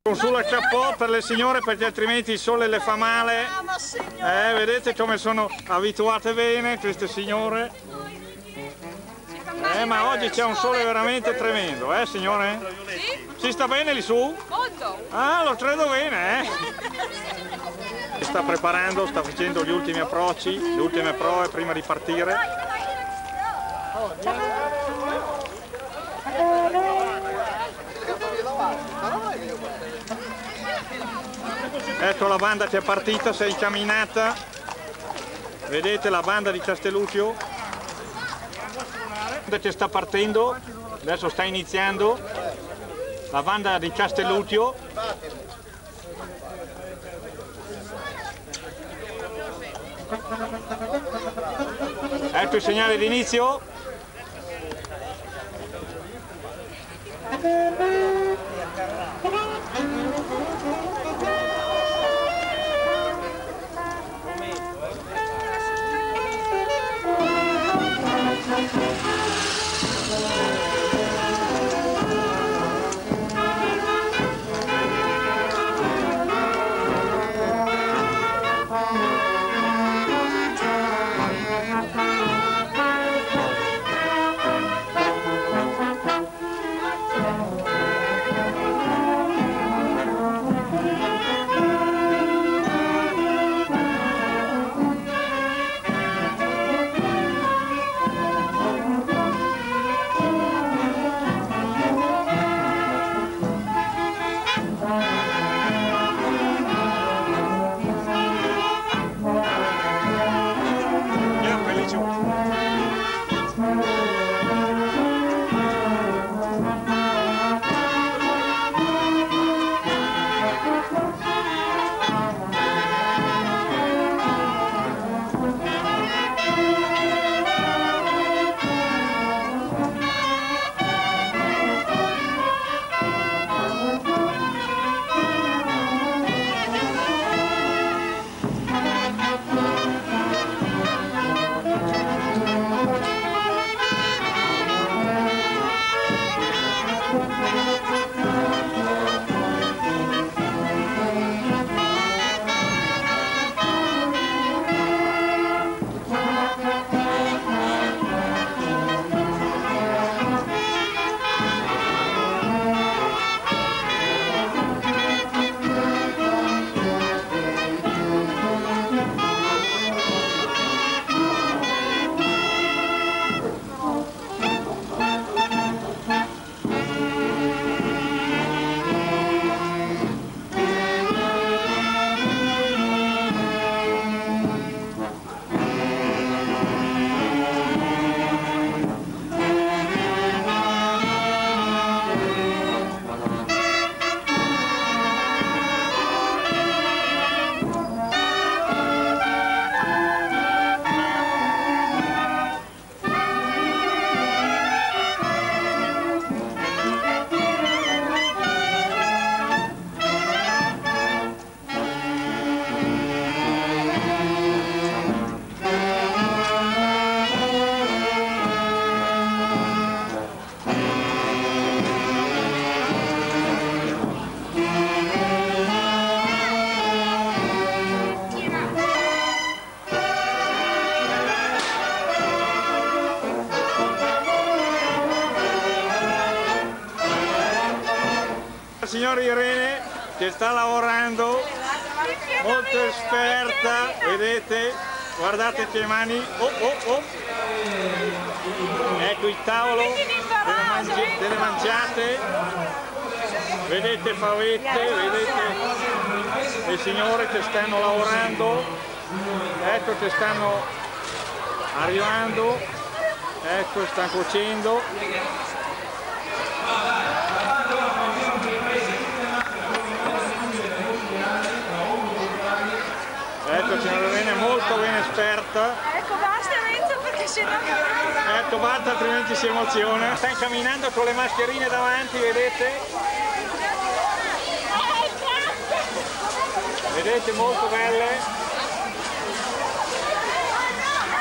Con sulla cappotto per le signore perché altrimenti il sole le fa male. Vedete come sono abituate bene queste signore? Ma oggi c'è un sole veramente tremendo, signore? Sì? Si sta bene lì su? Molto! Ah, lo credo bene, Si sta preparando, sta facendo gli ultimi approcci, le ultime prove prima di partire. Ecco la banda che è partita, si è incamminata. Vedete la banda di Castelluccio? Che sta partendo, adesso sta iniziando la banda di Castelluccio. Ecco il segnale d'inizio. La signora Irene che sta lavorando, molto esperta, vedete, guardate che mani, ecco il tavolo delle mangiate, vedete favette, vedete le signore che stanno lavorando, ecco che stanno arrivando, ecco stanno cuocendo. Ecco, signora Irene è molto ben esperta. Ecco, basta Renzo perché sennò... Ecco, basta altrimenti si emoziona. Sta incamminando con le mascherine davanti, vedete? Vedete, molto belle.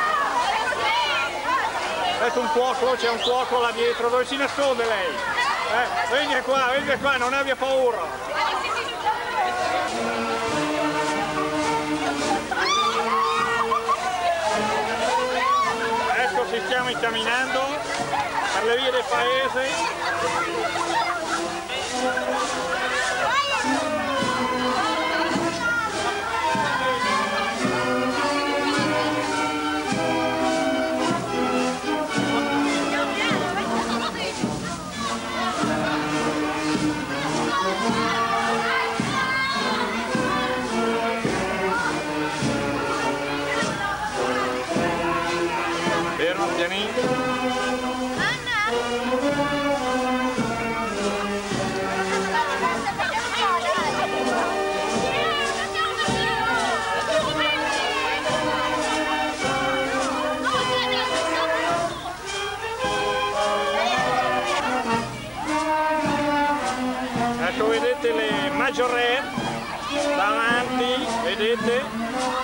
Ecco un cuoco, c'è un cuoco là dietro. Dove si nasconde lei? Venga qua, non abbia paura. Ecco, ci stiamo incamminando per le vie del paese. Ecco, vedete le maggiorette davanti, vedete?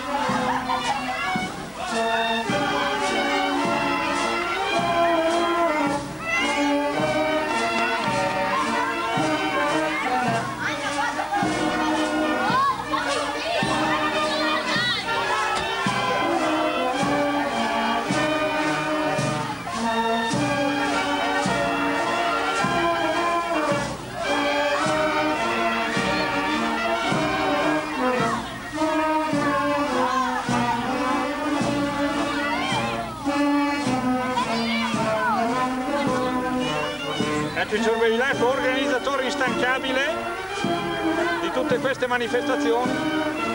Ecco il Cerveilaco, organizzatore instancabile di tutte queste manifestazioni.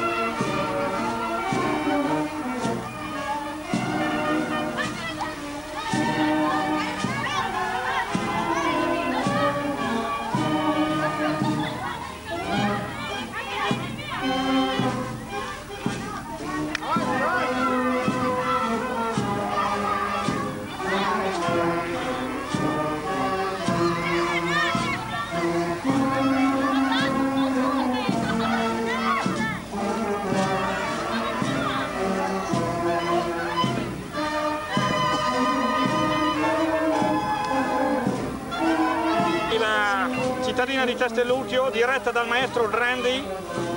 Cittadina di Castelluccio, diretta dal maestro Grandi.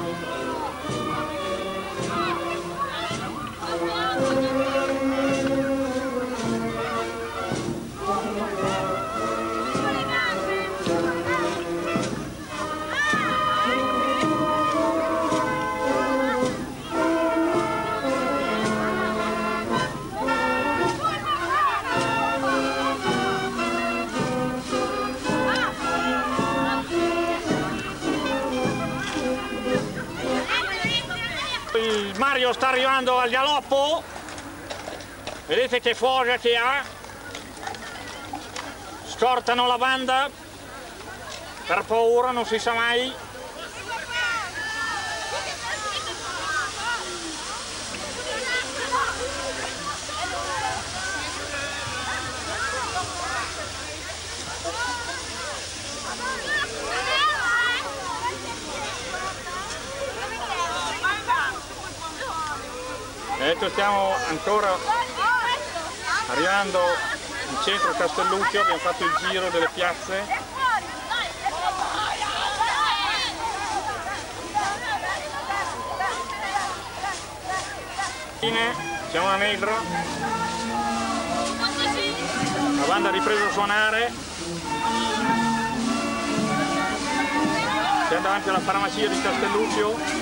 Mario sta arrivando al galoppo, vedete che foga che ha, scortano la banda per paura, non si sa mai. Ecco, stiamo ancora arrivando in centro a Castelluccio, abbiamo fatto il giro delle piazze. Siamo a Negro, la banda ha ripreso a suonare, siamo davanti alla farmacia di Castelluccio.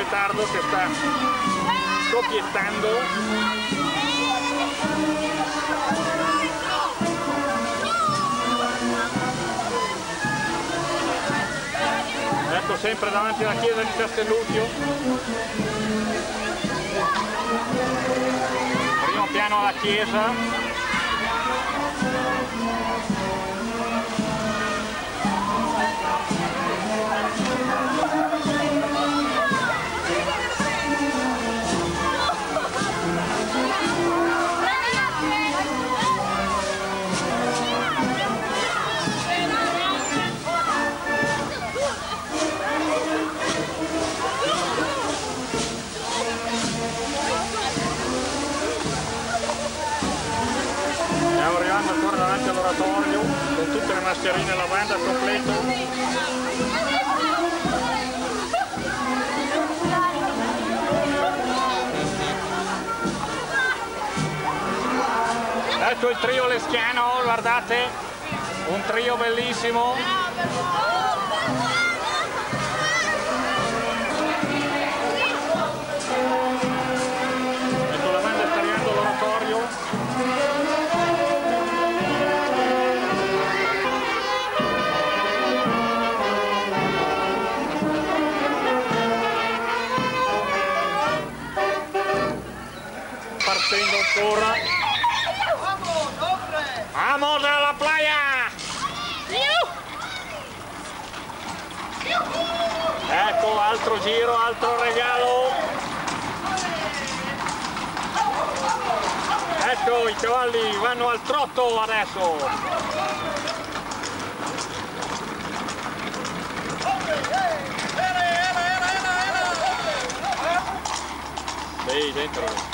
letardo che sta scoppiettando. Ecco, sempre davanti alla chiesa di Castelluccio. Primo piano alla chiesa. Stiamo arrivando ancora davanti all'oratorio con tutte le mascherine e la banda al completo. Ecco il trio leschiano, guardate, un trio bellissimo. Ecco la banda sta arrivando all'oratorio. Partendo ancora. Vamos a la playa! Ecco, altro giro, altro regalo. Ecco, i cavalli vanno al trotto adesso. Sì, dentro.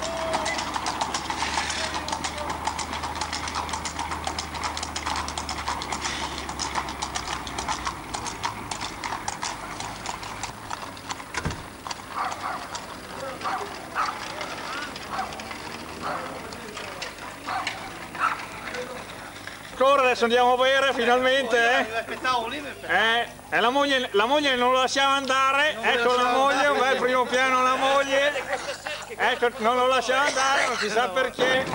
Adesso andiamo a bere finalmente, e la moglie non lo lasciava andare, ecco la moglie, un bel primo piano la moglie, ecco, non lo lasciava andare, non si sa perché,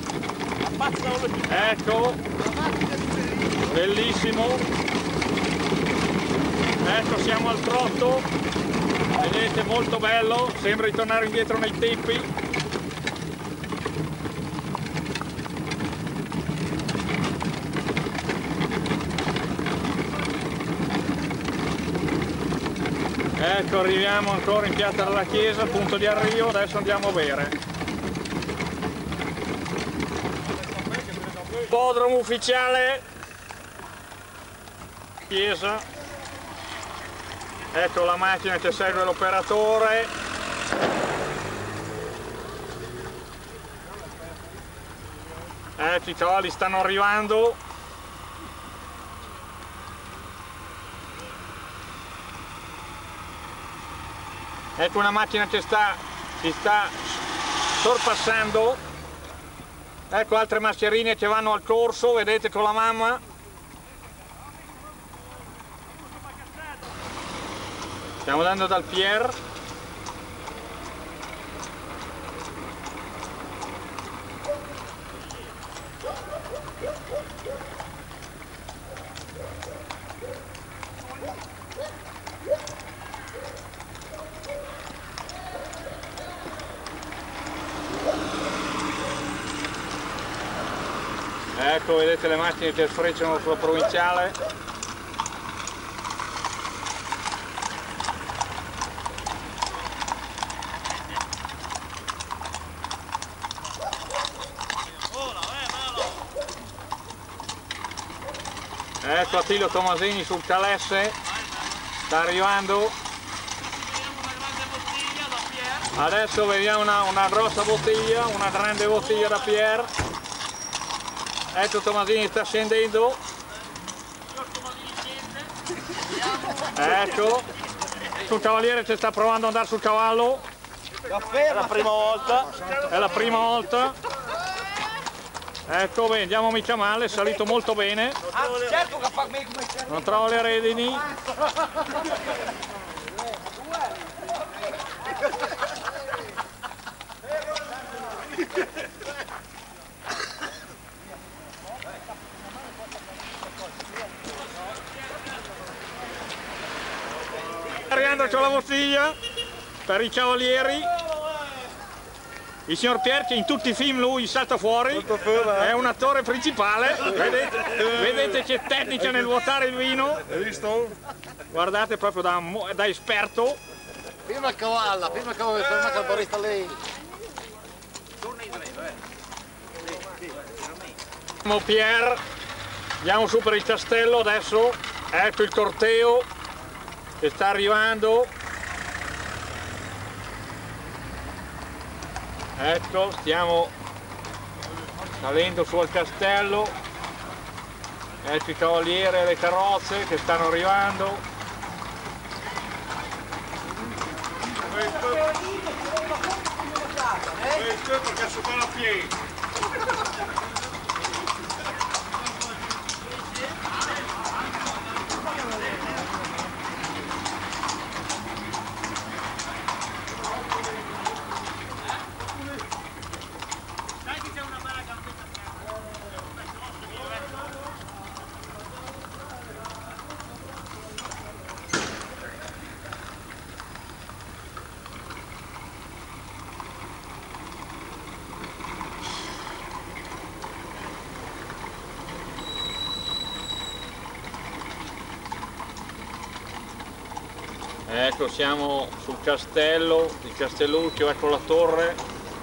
ecco, bellissimo, ecco siamo al trotto, vedete, molto bello, sembra di tornare indietro nei tempi. Ecco, arriviamo ancora in piazza della chiesa, punto di arrivo, adesso andiamo a bere. Ippodromo ufficiale, chiesa, ecco la macchina che segue l'operatore. Ecco, i cavalli stanno arrivando. Ecco una macchina che si sta sorpassando, ecco altre mascherine che vanno al corso, vedete, con la mamma. Stiamo andando dal Pier. Ecco, vedete le macchine che sfrecciano sulla provinciale. Ecco Attilio Tomasini sul Calesse, sta arrivando. Adesso vediamo una grossa bottiglia, una grande bottiglia da Pier. Ecco Tomasini sta scendendo. Ecco, sul cavaliere ci sta provando ad andare sul cavallo. È la prima volta. È la prima volta. Ecco, beh, andiamo mica male, è salito molto bene. Non trovo le redini. Alessandro c'ha la bottiglia per i cavalieri. Il signor Pier che in tutti i film lui salta fuori, è un attore principale, vedete che tecnica nel vuotare il vino. Hai visto? Guardate proprio da esperto. Firma il cavallo, firma il barista lei. Pier, andiamo su per il castello adesso, ecco il corteo che sta arrivando. Ecco, stiamo salendo su al castello, ecco i cavalieri e le carrozze che stanno arrivando. Perché sopra la piega. Ecco, siamo sul castello, il Castelluccio, ecco la torre.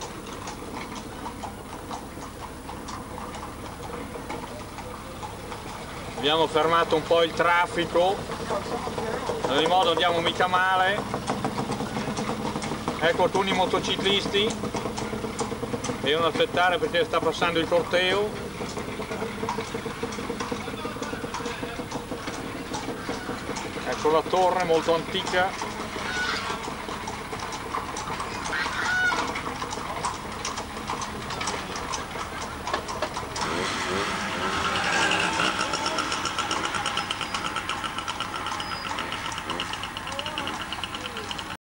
Abbiamo fermato un po' il traffico, ad ogni modo andiamo mica male. Ecco alcuni motociclisti, devono aspettare perché sta passando il corteo. Ecco la torre molto antica.